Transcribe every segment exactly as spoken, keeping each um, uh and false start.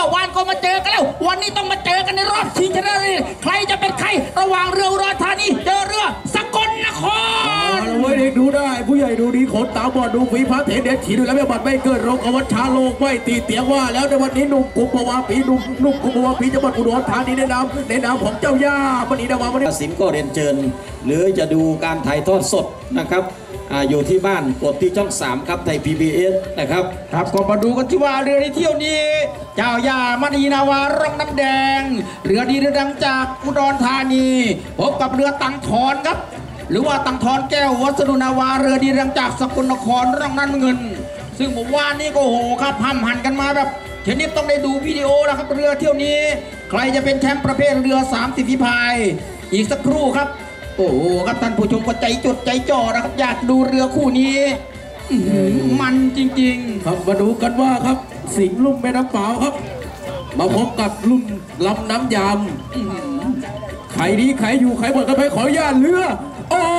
อวานก็มาเจอกันแล้ววันนี้ต้องมาเจอกันในรอบชิงชนะเลิศใครจะเป็นใครระหว่างเรืออุดรธานีเจอเรือสกลนครเอาไว้เด็กดูได้ผู้ใหญ่ดูดีขนตาบอดดูฝีพระเถรเด็ดฉีดดูแล้วไม่บัดไม่เกิดโรคอวัชชาโลกไม่ตีเตียงว่าแล้วในวันนี้หนุ่มกุมภาวะปีหนุ่มหนุ่มกุมภาวะปีจังหวัดอุดรธานีในนามในนามของเจ้าย่าวันนี้นะวันนี้สินก็เรียนเชิญหรือจะดูการถ่ายทอดสดนะครับอยู่ที่บ้านกดที่ช่องสามครับไทย พี บี เอส นะครับครับก็มาดูกันที่ว่าเรือในเที่ยวนี้เจ้าย่ามณีนาวาร่องน้ำแดงเรือดีเรือดังจากอุดรธานีพบกับเรือตังทอนครับหรือว่าตังทอนแก้ววัสดุนาวาเรือดีดังจากสกลนครร่องน้ำเงินซึ่งผมว่านี่ก็โหครับห้ำหันกันมาแบบชนิดต้องได้ดูวิดีโอนะครับเรือเที่ยวนี้ใครจะเป็นแชมป์ประเภทเรือสามสิบฝีพายอีกสักครู่ครับโอ้โหครับท่านผู้ชมก็ใจจดใจจ่อนะครับอยากดูเรือคู่นี้มันจริงๆครับมาดูกันว่าครับสิงห์ลุ่มแม่น้ำเปล่าครับมาพบกับลุ่มลำน้ำยำใครดีใครอยู่ใครหมดกันไปขออนุญาตเรือโอ้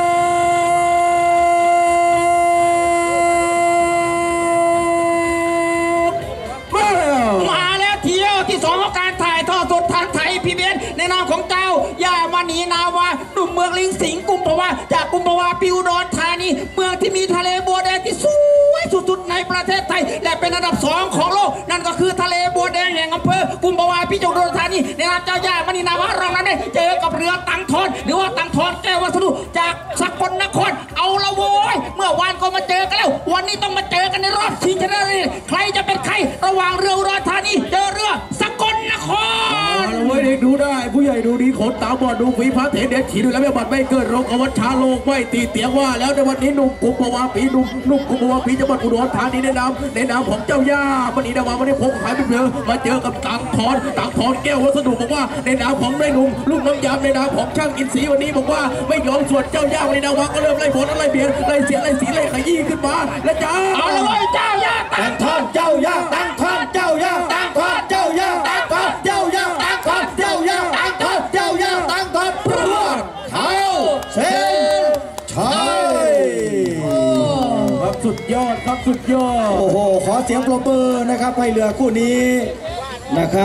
มาแล้วเที่ยวที่สองของการถ่ายทอดสดทางไทย พี บี เอส ในนามของเจ้าย่ามณีนาวาหนุ่มเมืองลิงสิงห์กุมภาวะจากกุมภาวะปีอุดรธานีเมืองที่มีทะเลบัวแดงที่สวยสุดๆในประเทศไทยและเป็นอันดับสองของโลกนั่นก็คือทะเลบัวแดงแห่งอำเภอกุมภาวะปีอุดรธานีในนามเจ้าย่ามณีนาวาเรานั้นได้เจอกับเรือตังทอนหรือว่าตังทอนแก้ววัสดุจากสกลนครเอาละโว้ยเมื่อวานก็มาเจอกันแล้ววันนี้ต้องมาเจอกันในรอบชิงชนะเลิศใครจะเป็นใครระหว่างเรืออุดรธานีเจอเรือสกลนครเอาไว้เด็กดูได้ผู้ใหญ่ดูดีขนตาบอดดูฝีพระเถรเด็ดฉีดดูแล้วไม่บัดไม่เกิดโรคอวัชชาโลกไม่ตีเตียงว่าแล้วในวันนี้หนุ่มกุมภาวะปีหนุ่มหนุ่มกุมภาวะปีจังหวัดอุดรธานีในนามในนามของเจ้าย่าวันนี้นะวันนี้ผมขายไปเพลิงมาเจอกับตังทอนตังทอนแก้ววัสดุบอกว่าในนามของแม่หนุ่มลูกน้ำยำในนามของช่างอินทรีวันนี้บอกว่าไม่ยอมสวดเจ้าย่าในนามว่าก็เริ่มไล่ผลไล่เบียดไล่เสียไล่สีไล่ขยี้ขึ้นมาและจ้าเอาละเว้ยเจ้าย่าตังทอนเจ้าย่าตังทอนเจ้าย่าตังทอนเจ้าย่าตังทอนเจ้าย่าตังทอนเจ้าย่าตังทอนเจ้าย่าตังทอนพรวดเข้าเส้นชัยครับสุดยอดครับสุดยอดโอ้โหขอเสียงปรบมือนะครับให้เรือคู่นี้นะครับ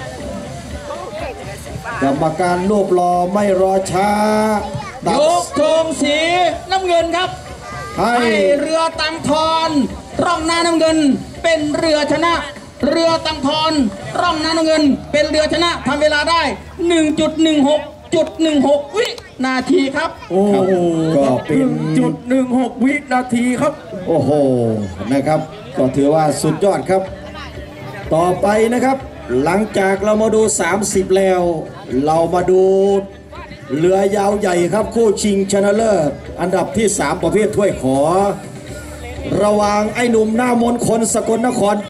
กรรมการรูปรอไม่รอช้ายกธงสีน้ำเงินครับให้เรือตังทอนร่องน้ำเงินเป็นเรือชนะเรือตังทอนร่องน้ำเงินเป็นเรือชนะทำเวลาได้ หนึ่งจุดหนึ่งหกจุดหนึ่งหก วินาทีครับโอ้ก็เป็นจุดหนึ่งหกวินาทีครับโอ้โหนะครับก็ถือว่าสุดยอดครับต่อไปนะครับหลังจากเรามาดูสามสิบแล้วเรามาดูเรือยาวใหญ่ครับคู่ชิงชนะเลิศอันดับที่สามประเภทถ้วยขอระหว่างไอ้หนุ่มหน้ามนต์คนสกลนคร